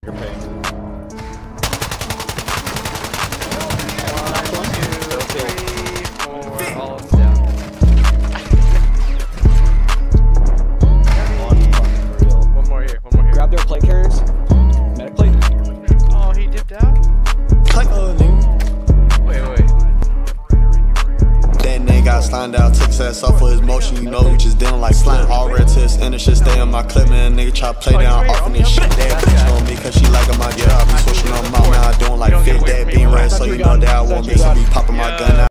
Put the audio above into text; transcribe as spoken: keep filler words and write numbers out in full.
Your pay. One more here, one more here. Grab their plate carriers. Medic plate. Oh, he dipped out? Click on him. Wait, wait. That nigga got slimed out, took his ass off for his motion. You know we just dealing like slime. All red to his end, it shit stay on my clip, man. Nigga try to play Oh, down you off in right, this shit. okay. They bitch on me cause she liking my job. Be switching on my mouth, doing like don't fit get away that from me, being boy. red. So you know that I want me to be popping my gun out.